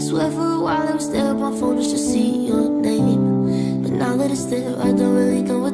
swear for a while I would stare at my phone just to see your name, but now that it's there I don't really know